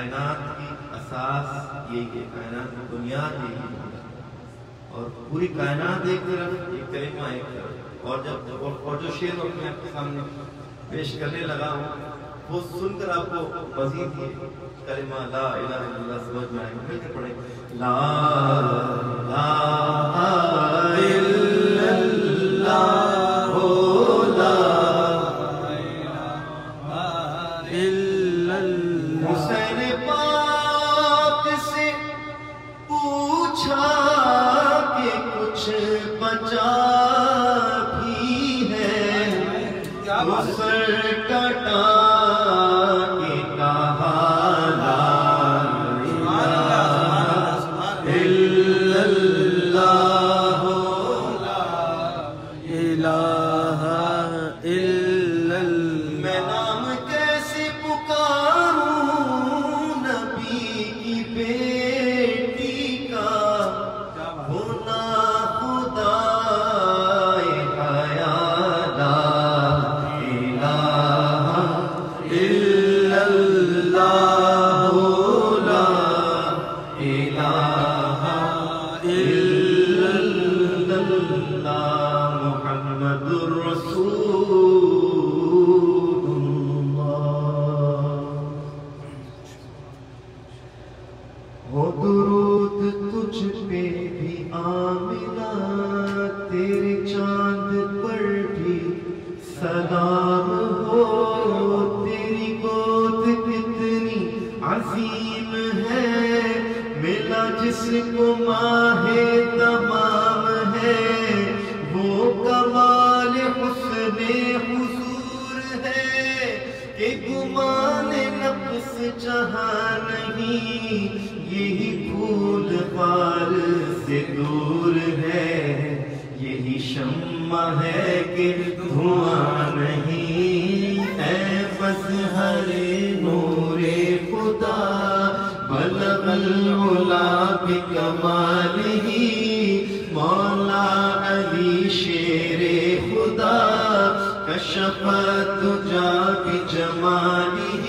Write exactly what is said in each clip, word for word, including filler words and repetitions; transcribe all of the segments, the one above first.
کائنات کی اساس یہی ہے، کائنات کی بنیاد یہی ہے، اور پوری کائنات ایک طرف، ایک کلمہ ایک طرف، اور جب اور جو شعر اپنے آپ کے سامنے پیش کرنے لگا ہوں وہ سن کر آپ کو مزید یہ کلمہ لا الہ الا اللہ سمجھ میں آئے گا۔ مل کے پڑھیں لا الہ الا اللہ، لا الہ الا اللہ۔ حسین پاک سے پوچھا کہ کچھ بچا بھی ہے، سر کٹا کے کہا لا الہ الا اللہ، لا الہ الا اللہ۔ میں نام کیسے پکاروں نبی کی بیٹی کا، ہونا خدا جس کو ماہ تمام ہے، وہ کمال حسن حضور ہے کہ گمان نفس جہاں نہیں، یہی پھول خار سے دور ہے، یہی شمع ہے کہ دھواں نہیں، اے مظہر نور خدا بلغ العلا بکمالہ، مولا علی شیر خدا کشف الدجا بجمالہ،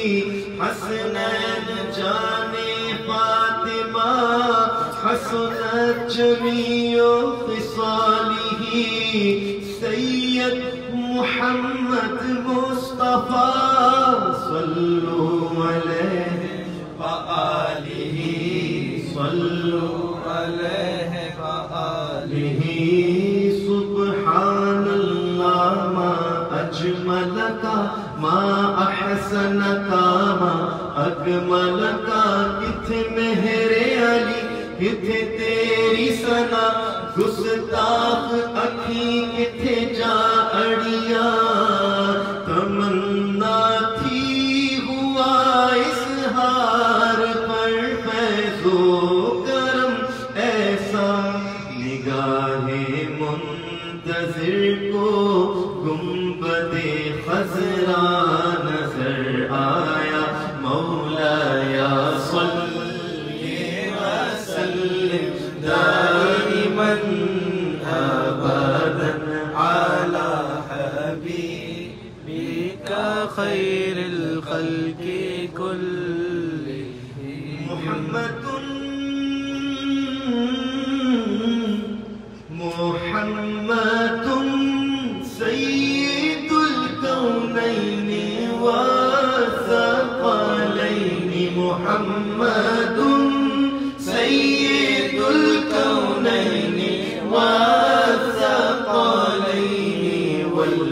حسنین جان فاطمہ حسنت جمیع خصالہ، سید محمد مصطفیٰ صلو علیہ وآلہ، صلو علیہ وآلہ۔ سبحان اللہ ما اجملک ما احسنک ما اکملک، کتھے مہر علی کتھے تیری ثنا، گستاخ اکھی کتھے جا اڑیا، تمنا تھی ہوا اظہار پر فیض و کرم ایسا، نگاہ منتظر کو گنبد خضرا نظر آیا، مولایا صلی وسلم دائما ابدا علی حبیبک خیر الخلق کلہم، محمد محمد سید الکونین والثقلین، محمد سید الکونین والثقلین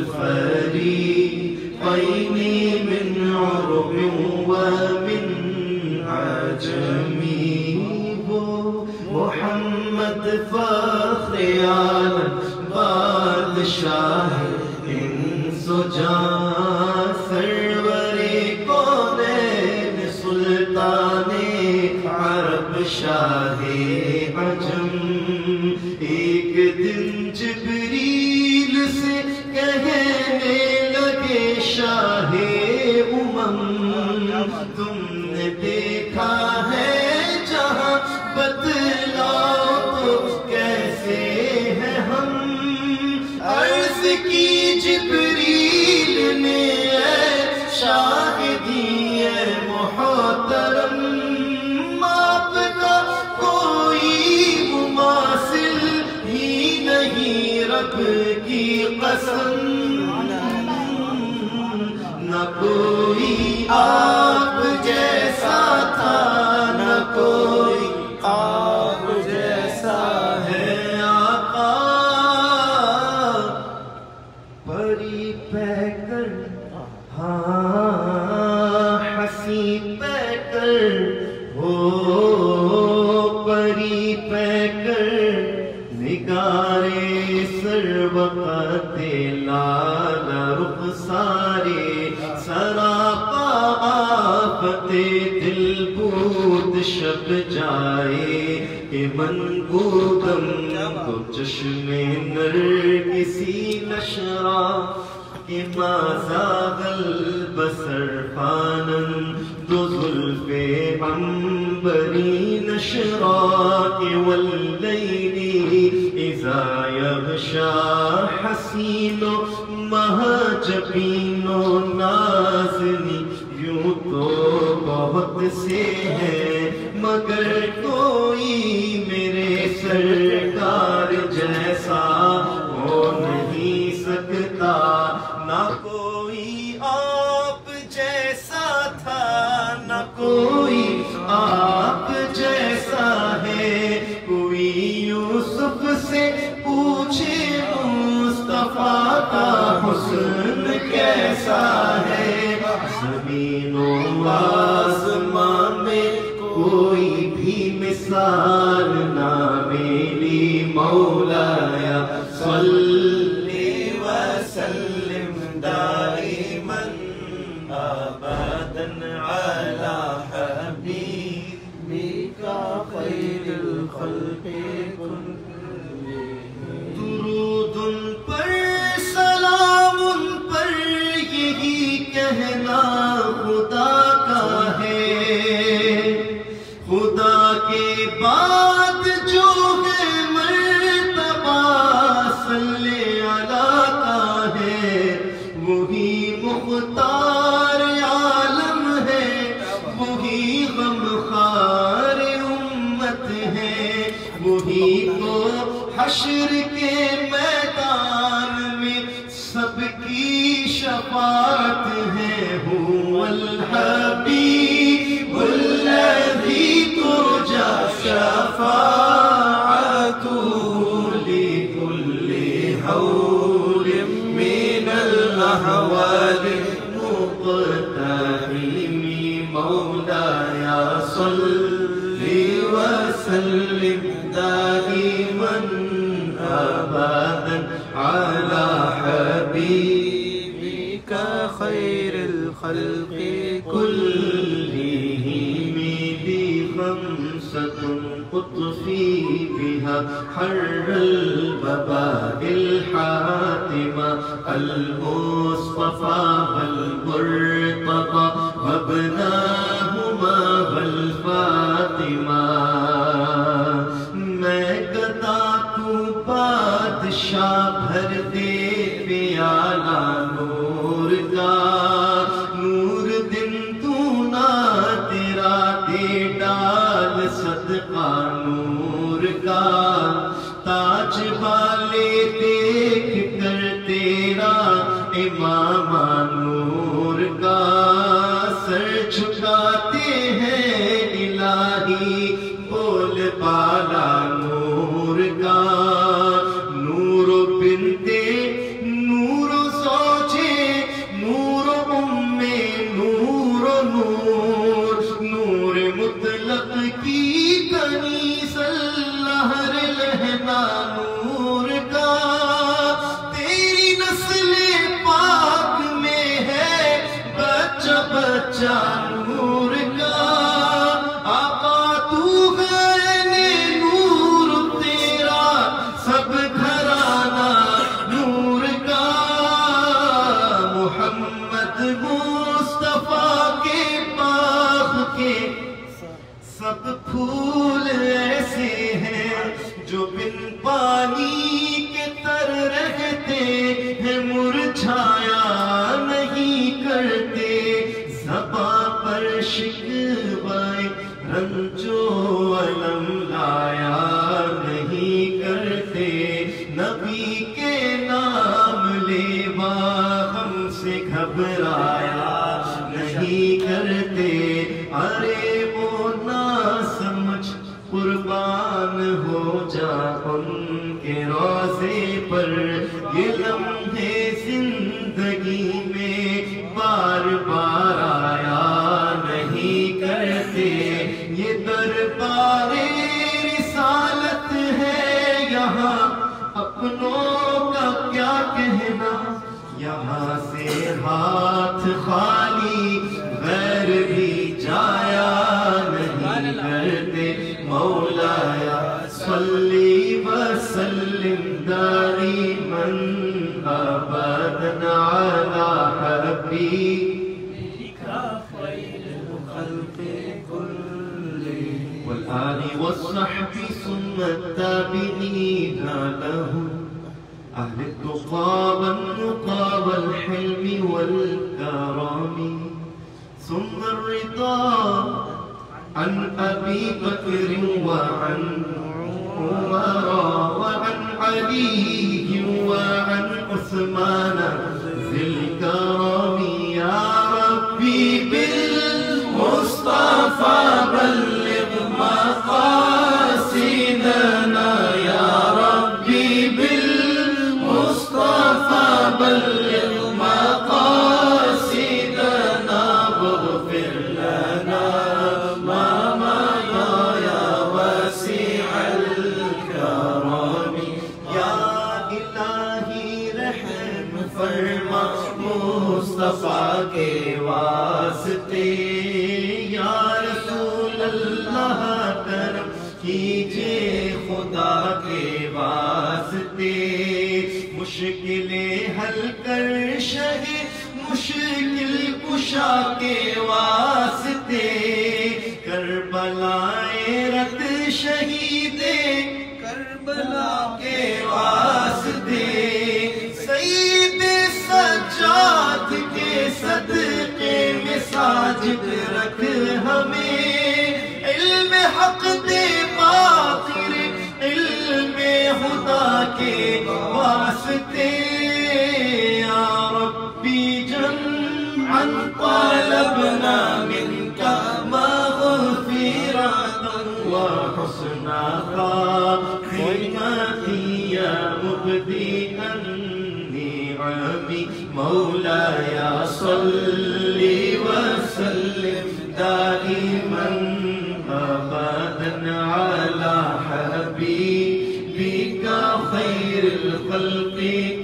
والفریقین من عرب ومن عجم، وہ محمد فخر عالم بادشاہ انس و جان، سرور کونین سلطان عرب شاہ عجم، ایک دن جبریل سے کہنے لگے شاہ امم، تم نے دیکھا ہے جہاں بتلاؤ تو کیسے ہیں ہم، عرض کی جبریل نے اے شاہدی اے محترم، کی قسم نہ کوئی آپ جیسا تھا، نہ کوئی آپ جیسا ہے آقا، پری پیکر ہاں حسی پیکر ہو، پری پیکر نگارے سر وقت لال رخسارے سراپا آفت دل بود شب جائے کہ من بودم تو چشم نرگسی نشرا کہ ما زاغ البصر فانن دو زلف عنبری نشرا کہ واللیل اذا یغشا حسین مہجبین نازنی، یوں تو بہت سے ہیں مگر کوئی میرے سرکار جیسا ہو نہیں سکتا، نہ کوئی آپ جیسا تھا، نہ کوئی آپ جیسا ہے، کوئی یوسف سے پوچھے مصطفیٰ کا حسن کیسا ہے، زمین و آسمان میں کوئی بھی مثال نہ ملی، مولایا صلی وسلم دائما ابدا علی حبیبک خیر الخلق کلہم، درود ان پر سلام ان پر یہی کہنا خدا کا ہے، خدا کے بعد جو ہے مرتبہ صلی اللہ کا ہے، وہی مختار عالم ہے، وہی غمخوار امت ہے، وہی تو حشر کے میدان میں سب کی شفاعت ہے، هو الحبیب الذی ترجى شفاعته لكل حول من الأحوال مقتحم، مولاي صل وسلم دائما أبدا على حبيبك خير الخلق كلهم، بخمسة قطفي بها حر البباء الحاتمة المصطفى والمرتضى وابناهما والفاطمة، میں گدا تو بادشاہ بھر دے پیالہ نور کا، نور دن تو نہ تیرا دے ڈال صدقہ نور کا، تاج والے دیکھ کر تیرا امامہ نور کا، سر جھکاتے ہیں الہی بول بالا نور کا، نور بنتے نور زوجے نور ام نور نور، نور مطلق کی کنیز الہر لہنا نور کا، تیری نسل پاک میں ہے بچہ بچہ نور کا، آقا تو غین نور قربان ہو جا ان کے روضے پر، یہ لمحے زندگی میں بار بار آیا نہیں کرتے، یہ دربار رسالت ہے یہاں اپنوں کا کیا کہنا، یہاں سے ہاتھ خالی غیر بھی جایا نہیں کرتے، مولایا صلی وسلم دائما ابدا علی حبیبک خیر الخلق کلہم والآل والصحب ثم التابعین لهم أهل التقى والنقى والحلم والكرم، ثم الرضا عن أبي بكر وعن عمر وعن علي وعن عثمان ذي الكرم، يا ربي بالمصطفى بلغ مقاصدنا، يا ربي بلغ مقاصدنا، واغفر لنا ما مضى يا واسع الكرم، يا إلهي رحم فرما مصطفیٰ کے واسطے، یا رسول اللہ کرم کیجئے خدا کے واسطے، مشکلیں حل کر شہی مشکل کشا کے واسطے، کربلائے رت شہید کربلا کے واسطے، سید سجاد کے صدقے میں ساجد رکھ ہمیں، علم حق دے باخر علم خدا کے واسطے، یا ربی جمعا طالبنا منک مغفرة وحسنا خاتمة، یا مبدی النعم مولایا صلی وسلم دائما ابدا علی حبیبک خیر الخلق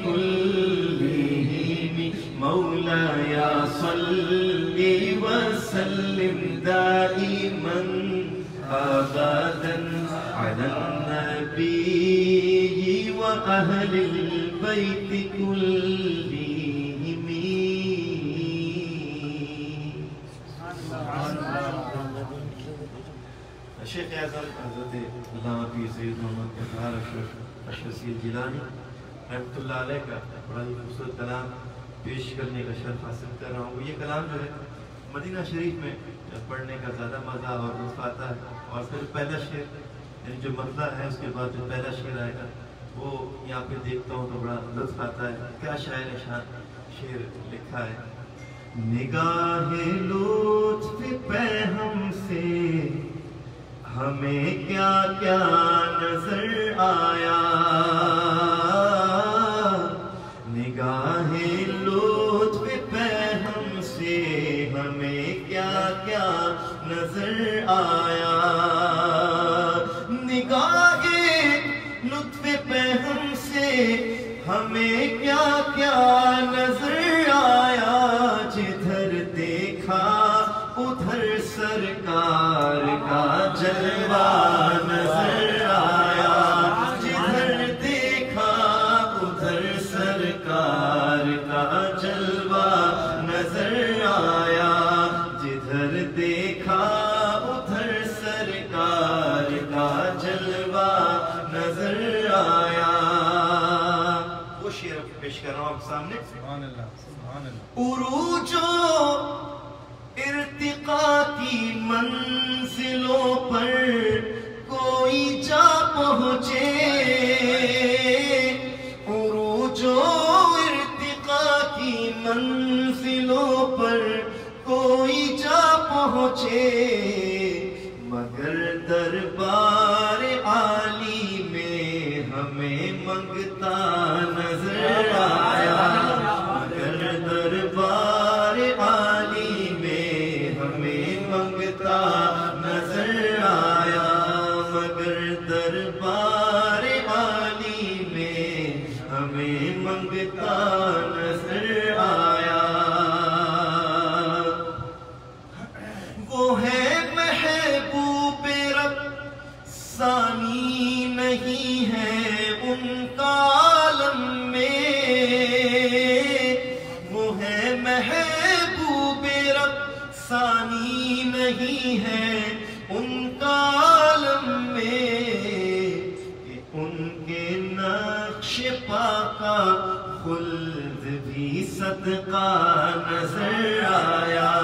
کلہم، مولایا صلی وسلم دائما ابدا علی النبی واہل البیت کلہم۔ شیخ اعظم حضرت علامہ پیر سید محمد اظہار اشرف گیلانی رحمۃ اللہ علیہ کا بڑا ہی خوبصورت کلام پیش کرنے کا شرف حاصل کر رہا ہوں۔ یہ کلام جو ہے مدینہ شریف میں پڑھنے کا زیادہ مزہ اور لطف آتا ہے، اور پھر پہلا شعر یعنی جو مطلع ہے اس کے بعد جو پہلا شعر آئے گا وہ یہاں پہ دیکھتا ہوں تو بڑا لطف آتا ہے۔ کیا شاعر نے شان شعر لکھا ہے، نگاہ لطف پہ ہم سے ہمیں کیا کیا نظر آیا، نگاہ لطف پہ ہم سے ہمیں کیا کیا نظر آیا، نگاہ لطف پہ ہم سے ہمیں کیا کیا نظر آیا، جدھر دیکھا ادھر سرکار کا جلوہ نظر آیا، جدھر دیکھا ادھر سرکار کا جلوہ نظر آیا، جدھر دیکھا ادھر سرکار کا جلوہ نظر آیا۔ وہ شعر پیش کر رہا ہوں آپ سامنے، سبحان اللہ سبحان اللہ۔ عروج و ارتقاء کی منزلوں پر کوئی جا پہنچے، عروج و ارتقاء کی منزلوں پر کوئی جا پہنچے، مگر دربار دربار عالی میں ہمیں منگتا نظر آیا. وہ ہے محبوب رب ثانی نہیں ہے ان کا عالم میں. وہ ہے محبوب رب ثانی نہیں ہے ان کا عالم میں. کہ ان کے نقش پا کا خلد بھی صدقہ نظر آیا.